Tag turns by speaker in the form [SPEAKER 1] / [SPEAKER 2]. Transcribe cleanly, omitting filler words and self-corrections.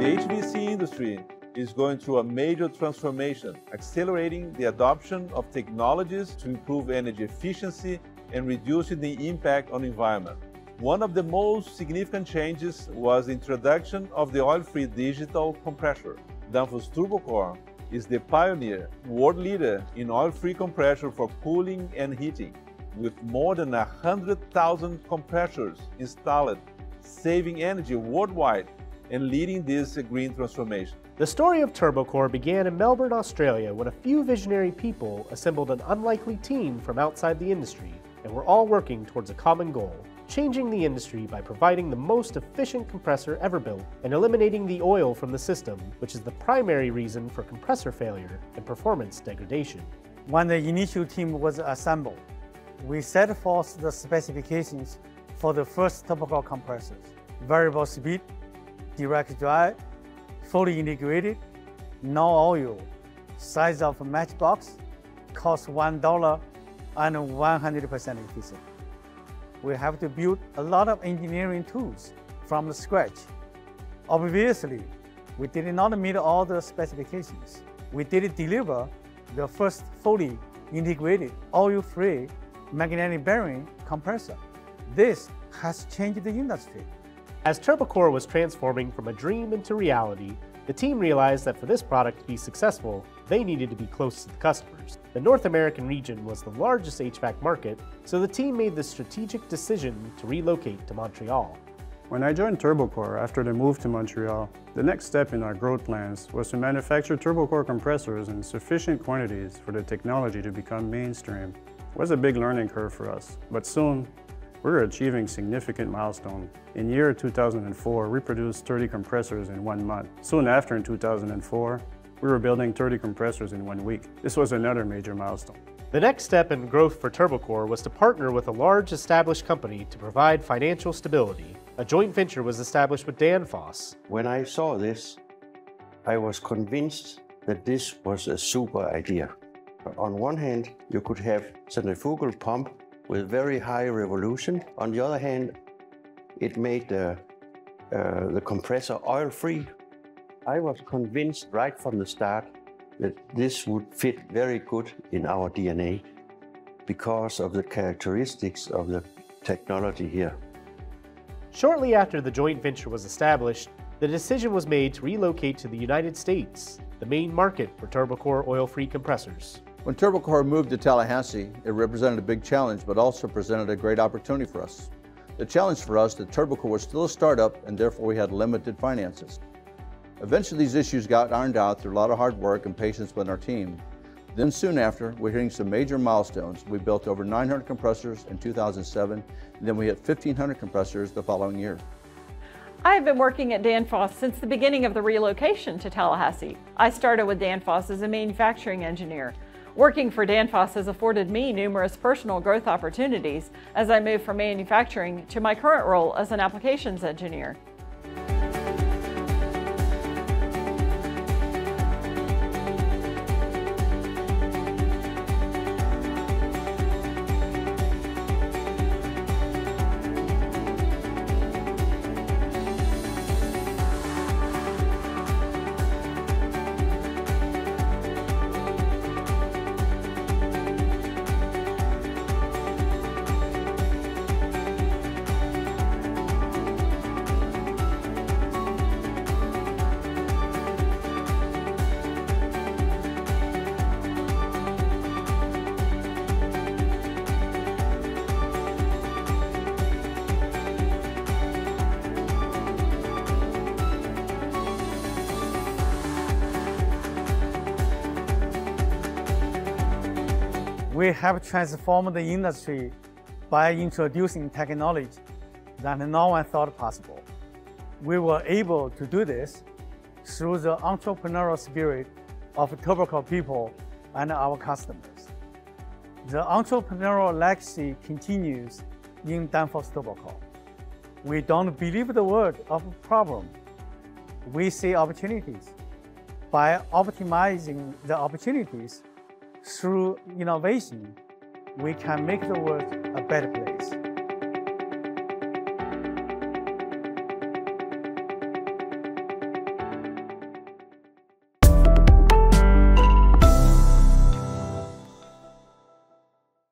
[SPEAKER 1] HVAC industry is going through a major transformation, accelerating the adoption of technologies to improve energy efficiency and reducing the impact on the environment. One of the most significant changes was the introduction of the oil-free digital compressor. Danfoss Turbocor is the pioneer, world leader in oil-free compressor for cooling and heating, with more than 100,000 compressors installed, saving energy worldwide and leading this green transformation.
[SPEAKER 2] The story of Turbocor began in Melbourne, Australia, when a few visionary people assembled an unlikely team from outside the industry and were all working towards a common goal: changing the industry by providing the most efficient compressor ever built and eliminating the oil from the system, which is the primary reason for compressor failure and performance degradation.
[SPEAKER 3] When the initial team was assembled, we set forth the specifications for the first Turbocor compressors: variable speed, direct drive, fully integrated, no oil, size of matchbox, cost $1, and 100% efficient. We have to build a lot of engineering tools from scratch. Obviously, we did not meet all the specifications. We did deliver the first fully integrated, oil-free magnetic bearing compressor. This has changed the industry.
[SPEAKER 2] As Turbocor was transforming from a dream into reality, the team realized that for this product to be successful, they needed to be close to the customers. The North American region was the largest HVAC market, so the team made the strategic decision to relocate to Montreal.
[SPEAKER 4] When I joined Turbocor after the move to Montreal, the next step in our growth plans was to manufacture Turbocor compressors in sufficient quantities for the technology to become mainstream. It was a big learning curve for us, but soon we were achieving significant milestones. In year 2004, we produced 30 compressors in 1 month. Soon after, in 2004, we were building 30 compressors in 1 week. This was another major milestone.
[SPEAKER 2] The next step in growth for Turbocor was to partner with a large established company to provide financial stability. A joint venture was established with Danfoss.
[SPEAKER 5] When I saw this, I was convinced that this was a super idea. On one hand, you could have centrifugal pump with very high revolution. On the other hand, it made the compressor oil-free. I was convinced right from the start that this would fit very good in our DNA because of the characteristics of the technology here.
[SPEAKER 2] Shortly after the joint venture was established, the decision was made to relocate to the United States, the main market for Turbocor oil-free compressors.
[SPEAKER 6] When Turbocor moved to Tallahassee, it represented a big challenge, but also presented a great opportunity for us. The challenge for us that Turbocor was still a startup, and therefore we had limited finances. Eventually these issues got ironed out through a lot of hard work and patience with our team. Then soon after, we're hitting some major milestones. We built over 900 compressors in 2007, and then we hit 1,500 compressors the following year.
[SPEAKER 7] I've been working at Danfoss since the beginning of the relocation to Tallahassee. I started with Danfoss as a manufacturing engineer. Working for Danfoss has afforded me numerous personal growth opportunities as I move from manufacturing to my current role as an applications engineer.
[SPEAKER 3] We have transformed the industry by introducing technology that no one thought possible. We were able to do this through the entrepreneurial spirit of Turbocor people and our customers. The entrepreneurial legacy continues in Danfoss Turbocor. We don't believe the word of problem. We see opportunities. By optimizing the opportunities through innovation, we can make the world a better place.